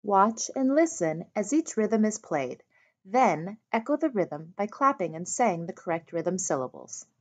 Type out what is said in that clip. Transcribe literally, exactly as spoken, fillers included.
Watch and listen as each rhythm is played. Then echo the rhythm by clapping and saying the correct rhythm syllables.